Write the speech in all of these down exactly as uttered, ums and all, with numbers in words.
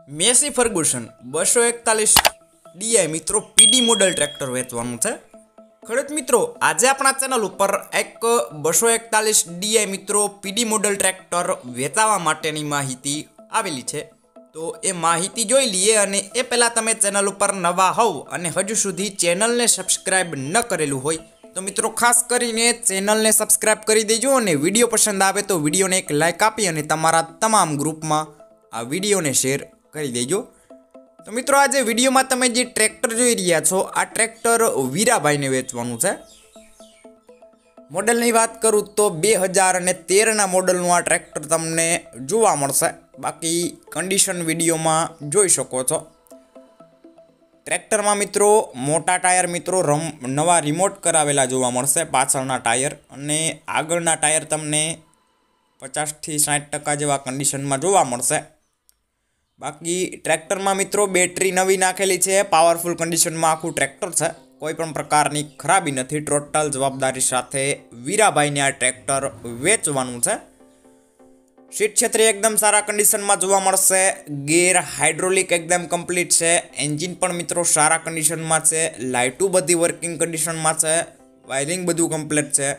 Massey Ferguson બસો એકતાલીસ D I મિત્રો પીડી મોડલ ટ્રેક્ટર વેચવાનું છે। ખેડૂત મિત્રો, આજે આપણા ચેનલ ઉપર એક બસો એકતાલીસ ડીઆઈ મિત્રો પીડી મોડલ ટ્રેક્ટર વેચાવા માટેની માહિતી આવેલી છે। તો એ માહિતી જોઈ લઈએ, અને એ પહેલાં તમે ચેનલ ઉપર નવા હોવ અને હજુ સુધી ચેનલને સબસ્ક્રાઈબ ન કરેલું હોય તો મિત્રો ખાસ કરીને ચેનલને સબસ્ક્રાઈબ કરી દેજો, અને વિડીયો પસંદ આવે તો વિડીયોને એક લાઇક આપી અને તમારા તમામ ગ્રુપમાં આ વિડીયોને શેર કરી દેજો। તો મિત્રો, આજે વિડીયોમાં તમે જે ટ્રેક્ટર જોઈ રહ્યા છો આ ટ્રેક્ટર વીરાભાઈને વેચવાનું છે। મોડલની વાત કરું તો બે હજાર અને તેરના મોડલનું આ ટ્રેક્ટર તમને જોવા મળશે, બાકી કન્ડિશન વિડીયોમાં જોઈ શકો છો। ટ્રેક્ટરમાં મિત્રો મોટા ટાયર મિત્રો રમ નવા રિમોટ કરાવેલા જોવા મળશે, પાછળના ટાયર, અને આગળના ટાયર તમને પચાસથી સાઠ ટકા જેવા કન્ડિશનમાં જોવા મળશે। બાકી ટ્રેક્ટરમાં મિત્રો બેટરી નવી નાખેલી છે, પાવરફુલ કન્ડિશનમાં આખું ટ્રેક્ટર છે, કોઈ પણ પ્રકારની ખરાબી નથી। ટોટલ જવાબદારી સાથે વીરાભાઈને આ ટ્રેક્ટર વેચવાનું છે। સીટ છત્રી એકદમ સારા કન્ડિશનમાં જોવા મળશે, ગેર હાઇડ્રોલિક એકદમ કમ્પ્લીટ છે, એન્જિન પણ મિત્રો સારા કન્ડિશનમાં છે, લાઇટું બધી વર્કિંગ કન્ડિશનમાં છે, વાયરિંગ બધું કમ્પ્લીટ છે।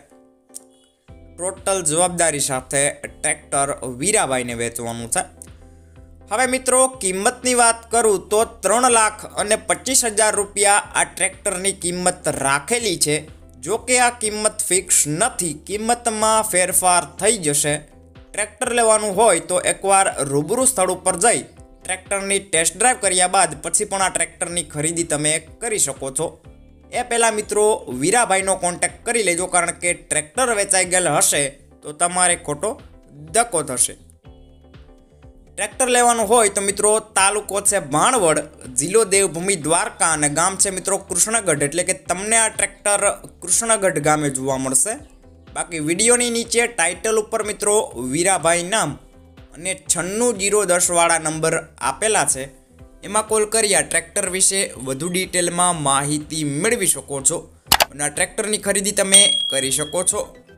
ટોટલ જવાબદારી સાથે ટ્રેક્ટર વીરાભાઈને વેચવાનું છે। હવે મિત્રો કિંમતની વાત કરું તો ત્રણ લાખ અને પચીસ હજાર રૂપિયા આ ટ્રેક્ટરની કિંમત રાખેલી છે। જો કે આ કિંમત ફિક્સ નથી, કિંમતમાં ફેરફાર થઈ જશે। ટ્રેક્ટર લેવાનું હોય તો એકવાર રૂબરૂ સ્થળ ઉપર જઈ ટ્રેક્ટરની ટેસ્ટ ડ્રાઈવ કર્યા બાદ પછી પણ આ ટ્રેક્ટરની ખરીદી તમે કરી શકો છો। એ પહેલાં મિત્રો વીરાભાઈનો કોન્ટેક્ટ કરી લેજો, કારણ કે ટ્રેક્ટર વેચાઈ ગયેલ હશે તો તમારે ખોટો ધક્કો થશે। ટ્રેક્ટર લેવાનું હોય તો મિત્રો તાલુકો છે ભાણવડ, જિલ્લો દેવભૂમિ દ્વારકા, અને ગામ છે મિત્રો કૃષ્ણગઢ, એટલે કે તમને આ ટ્રેક્ટર કૃષ્ણગઢ ગામે જોવા મળશે। બાકી વિડીયોની નીચે ટાઇટલ ઉપર મિત્રો વીરાભાઈ નામ અને છન્નું જીરો દસ વાળા નંબર આપેલા છે, એમાં કોલ કરી આ ટ્રેક્ટર વિશે વધુ ડિટેલમાં માહિતી મેળવી શકો છો અને આ ટ્રેક્ટરની ખરીદી તમે કરી શકો છો।